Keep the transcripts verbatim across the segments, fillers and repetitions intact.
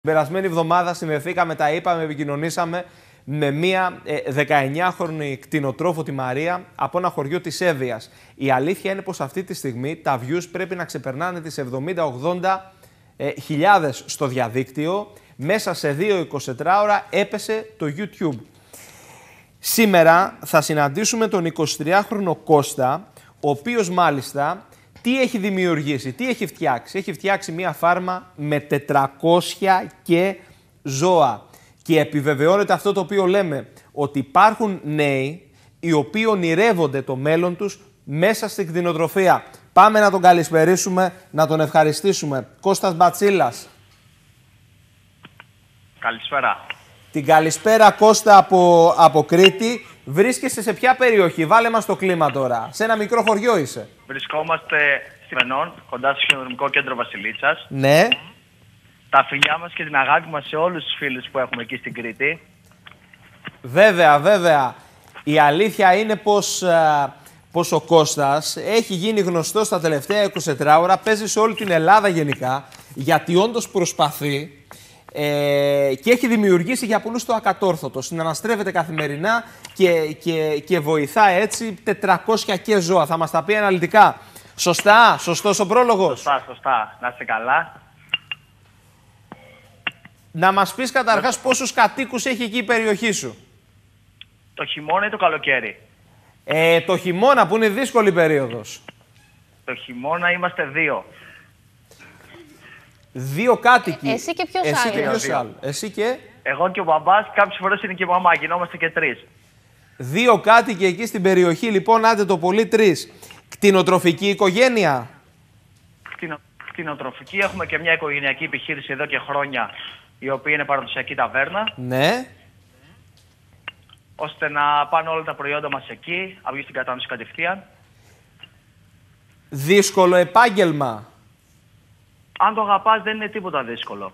Την περασμένη εβδομάδα συνδεθήκαμε, τα είπαμε, επικοινωνήσαμε με μία δεκαεννιάχρονη κτηνοτρόφο, τη Μαρία, από ένα χωριό της Εύβοιας. Η αλήθεια είναι πως αυτή τη στιγμή τα views πρέπει να ξεπερνάνε τις εβδομήντα ογδόντα ε, χιλιάδες στο διαδίκτυο. Μέσα σε δύο εικοσιτετράωρα έπεσε το YouTube. Σήμερα θα συναντήσουμε τον εικοσιτριάχρονο Κώστα, ο οποίος μάλιστα τι έχει δημιουργήσει, τι έχει φτιάξει. Έχει φτιάξει μία φάρμα με τετρακόσια και ζώα. Και επιβεβαιώνεται αυτό το οποίο λέμε, ότι υπάρχουν νέοι οι οποίοι ονειρεύονται το μέλλον τους μέσα στην κτηνοτροφία. Πάμε να τον καλησπερίσουμε, να τον ευχαριστήσουμε. Κώστας Μπατσίλας. Καλησπέρα. Την καλησπέρα, Κώστα, από, από Κρήτη. Βρίσκεσαι σε ποια περιοχή? Βάλε μας το κλίμα τώρα. Σε ένα μικρό χωριό είσαι. Βρισκόμαστε στη Μενών, κοντά στο χειροδρομικό κέντρο Βασιλίτσας. Ναι. Τα φιλιά μας και την αγάπη μας σε όλους τους φίλους που έχουμε εκεί στην Κρήτη. Βέβαια, βέβαια. Η αλήθεια είναι πως, α, πως ο Κώστας έχει γίνει γνωστός τα τελευταία εικοσιτετράωρα, παίζει σε όλη την Ελλάδα γενικά, γιατί όντως προσπαθεί ε, και έχει δημιουργήσει για πολλούς το ακατόρθωτο. Συναναστρέφεται καθημερινά και, και, και βοηθά έτσι τετρακόσια και ζώα. Θα μας τα πει αναλυτικά. Σωστά, σωστός ο πρόλογος. Σωστά, σωστά. Να είστε καλά. Να μας πεις καταρχάς πόσους κατοίκους έχει εκεί η περιοχή σου? Το χειμώνα ή το καλοκαίρι? Ε, το χειμώνα που είναι δύσκολη περίοδος. Το χειμώνα είμαστε δύο. Δύο κάτοικοι. Ε, εσύ και ποιος εσύ άλλος? Και ποιος άλλος. Εσύ και... Εγώ και ο μπαμπάς, κάποιες φορές είναι και η μαμά, γινόμαστε και τρεις. Δύο κάτοικοι εκεί στην περιοχή, λοιπόν, άντε το πολύ τρεις. Κτηνοτροφική οικογένεια. Κτηνο, κτηνοτροφική, έχουμε και μια οικογενειακή επιχείρηση εδώ και χρόνια, η οποία είναι παραδοσιακή ταβέρνα. Ναι. Ώστε να πάνε όλα τα προϊόντα μας εκεί, να βγει στην κατανάλωση κατευθείαν. Δύσκολο επάγγελμα? Αν το αγαπάς δεν είναι τίποτα δύσκολο.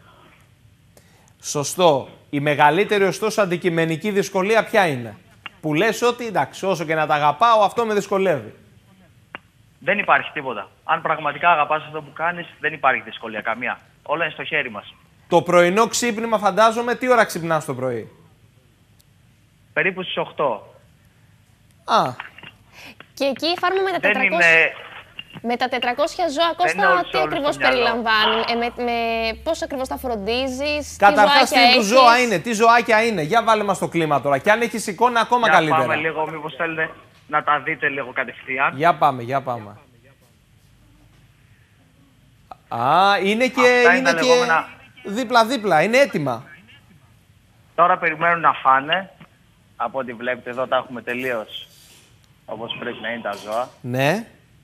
Σωστό. Η μεγαλύτερη ωστόσο αντικειμενική δυσκολία ποια είναι? Που λες ότι εντάξει, όσο και να τα αγαπάω, αυτό με δυσκολεύει. Δεν υπάρχει τίποτα. Αν πραγματικά αγαπάς αυτό που κάνεις, δεν υπάρχει δυσκολία καμία. Όλα είναι στο χέρι μας. Το πρωινό ξύπνημα, φαντάζομαι, τι ώρα ξυπνάς το πρωί? Περίπου στις οκτώ. Α. Και εκεί η φάρμα με τα δεν τετρακόσια... Είναι... Με τα τετρακόσια ζώα, Κώστα, τι ακριβώς περιλαμβάνει? Ε, με, με... Πώς ακριβώς τα φροντίζεις? Καταρχάς, τι τι έχεις? ζώα είναι, τι ζωάκια είναι? Για βάλε μας το κλίμα τώρα. Και αν έχεις εικόνα, ακόμα για καλύτερα. Πάμε λίγο, μήπως θέλετε να τα δείτε λίγο κατευθείαν. Για πάμε, για πάμε. Α, είναι και, Αυτά είναι είναι και λεγόμενα... δίπλα-δίπλα, είναι έτοιμα. Τώρα περιμένουν να φάνε. Από ό,τι βλέπετε εδώ τα έχουμε τελείως όπως πρέπει να είναι τα ζώα. Ναι.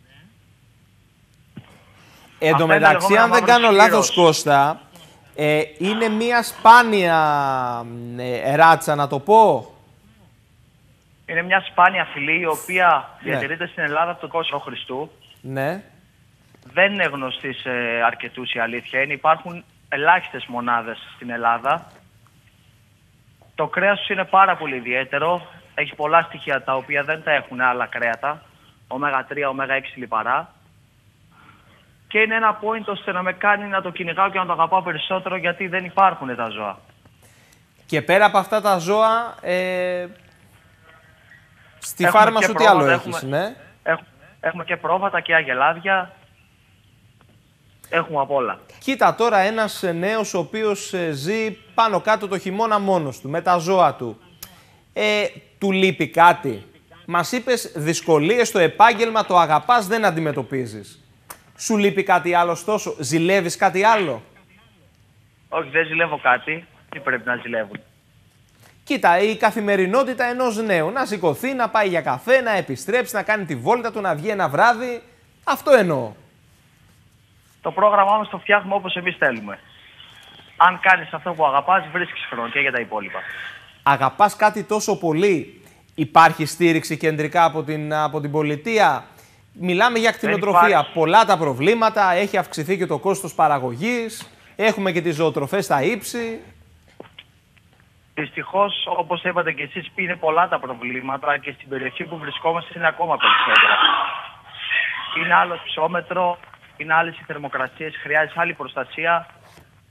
Εν τω μεταξύ, αν δεν κάνω λάθος, Κώστα, ε, είναι μια σπάνια ε, ράτσα, να το πω. Είναι μια σπάνια φυλή, η οποία ναι. διατηρείται στην Ελλάδα από τον κόσμο Χριστού. Ναι. Δεν είναι γνωστή σε αρκετούς, η αλήθεια είναι. Υπάρχουν ελάχιστες μονάδες στην Ελλάδα. Το κρέας τους είναι πάρα πολύ ιδιαίτερο. Έχει πολλά στοιχεία τα οποία δεν τα έχουν άλλα κρέατα. ωμέγα τρία, ωμέγα έξι λιπαρά. Και είναι ένα point ώστε να με κάνει να το κυνηγάω και να το αγαπάω περισσότερο, γιατί δεν υπάρχουν τα ζώα. Και πέρα από αυτά τα ζώα, ε, στη έχουμε φάρμα σου τι άλλο έχεις, έχουμε, ναι? Έχουμε, έχουμε και πρόβατα και αγελάδια. Έχουμε απ' όλα. Κοίτα τώρα, ένας νέος ο οποίος ζει πάνω κάτω το χειμώνα μόνος του, με τα ζώα του. Ε, του λείπει κάτι? Μας είπες δυσκολίες στο επάγγελμα, το αγαπάς, δεν αντιμετωπίζεις. Σου λείπει κάτι άλλο τόσο? Ζηλεύεις κάτι άλλο? Όχι, δεν ζηλεύω κάτι. Τι πρέπει να ζηλεύουν? Κοίτα, η καθημερινότητα ενός νέου. Να σηκωθεί, να πάει για καφέ, να επιστρέψει, να κάνει τη βόλτα του, να βγει ένα βράδυ. Αυτό εννοώ. Το πρόγραμμά μας το φτιάχνουμε όπως εμείς θέλουμε. Αν κάνεις αυτό που αγαπάς, βρίσκεις χρόνο και για τα υπόλοιπα. Αγαπάς κάτι τόσο πολύ, υπάρχει στήριξη κεντρικά από την, από την πολιτεία? Μιλάμε για κτηνοτροφία. Πολλά τα προβλήματα, έχει αυξηθεί και το κόστος παραγωγής, έχουμε και τις ζωοτροφές στα ύψη. Δυστυχώς, όπως είπατε και εσείς, είναι πολλά τα προβλήματα και στην περιοχή που βρισκόμαστε είναι ακόμα περισσότερα. Είναι άλλο ψώμετρο, είναι άλλες οι θερμοκρασίες, χρειάζεται άλλη προστασία.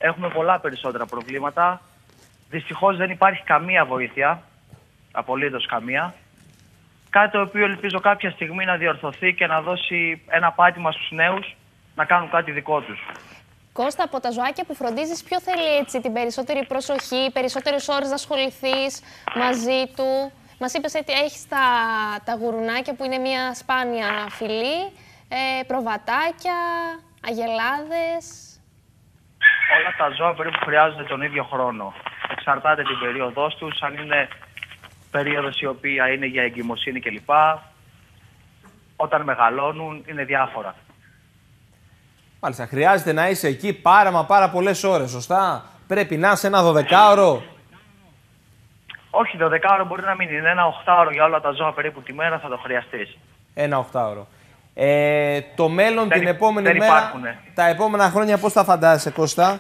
έχουμε πολλά περισσότερα προβλήματα. Δυστυχώς δεν υπάρχει καμία βοήθεια, απολύτως καμία. Κάτι το οποίο ελπίζω κάποια στιγμή να διορθωθεί και να δώσει ένα πάτημα στους νέους να κάνουν κάτι δικό τους. Κώστα, από τα ζωάκια που φροντίζεις, ποιο θέλει έτσι την περισσότερη προσοχή, περισσότερες ώρες να ασχοληθείς μαζί του? Μας είπες ότι έχεις τα, τα γουρουνάκια που είναι μια σπάνια φυλή, ε, προβατάκια, αγελάδες. Όλα τα ζώα περίπου χρειάζονται τον ίδιο χρόνο. Εξαρτάται την περίοδος τους, αν είναι περίοδος η οποία είναι για εγκυμοσύνη κλπ. Όταν μεγαλώνουν είναι διάφορα. Μάλιστα, χρειάζεται να είσαι εκεί πάρα μα πάρα πολλές ώρες, σωστά? Πρέπει να είσαι ένα δωδεκάωρο. Όχι, το δεκάωρο μπορεί να μην είναι. Ένα οχτάωρο για όλα τα ζώα περίπου τη μέρα θα το χρειαστείς. Ένα οχτάωρο. Ε, το μέλλον δεν, την επόμενη δεν μέρα, υπάρχουνε. τα επόμενα χρόνια πώς θα φαντάζεσαι, Κώστα?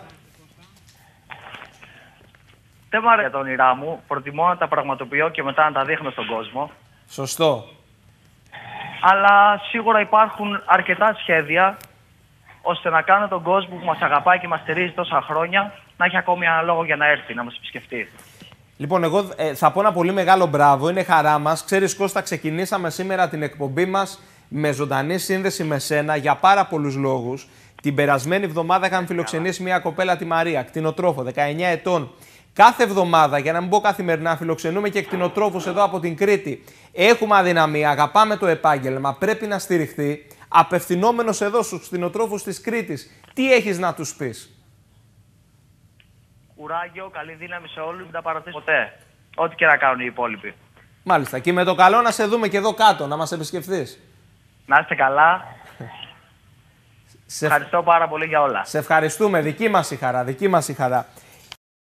Δεν μ' αρέσει τα όνειρά μου. Προτιμώ να τα πραγματοποιώ και μετά να τα δείχνω στον κόσμο. Σωστό. Αλλά σίγουρα υπάρχουν αρκετά σχέδια ώστε να κάνω τον κόσμο που μας αγαπάει και μας στηρίζει τόσα χρόνια να έχει ακόμη ένα λόγο για να έρθει, να μας επισκεφτεί. Λοιπόν, εγώ ε, θα πω ένα πολύ μεγάλο μπράβο. Είναι χαρά μας. Ξέρεις, Κώστα, ξεκινήσαμε σήμερα την εκπομπή μας με ζωντανή σύνδεση με σένα για πάρα πολλούς λόγους. Την περασμένη εβδομάδα είχαμε φιλοξενήσει μια κοπέλα, τη Μαρία, κτηνοτρόφο, δεκαεννιά ετών. Κάθε εβδομάδα, για να μην πω καθημερινά, φιλοξενούμε και κτηνοτρόφους εδώ από την Κρήτη. Έχουμε αδυναμία, αγαπάμε το επάγγελμα, πρέπει να στηριχθεί. Απευθυνόμενος εδώ στους κτηνοτρόφους της Κρήτης, τι έχεις να τους πεις? Κουράγιο, καλή δύναμη σε όλους, δεν τα παρατήσω ποτέ. Ό,τι και να κάνουν οι υπόλοιποι. Μάλιστα. Και με το καλό να σε δούμε και εδώ κάτω, να μας επισκεφθείς. Να είστε καλά. Σε... Ευχαριστώ πάρα πολύ για όλα. Σε ευχαριστούμε. Δική μας η χαρά. Δική μας η χαρά.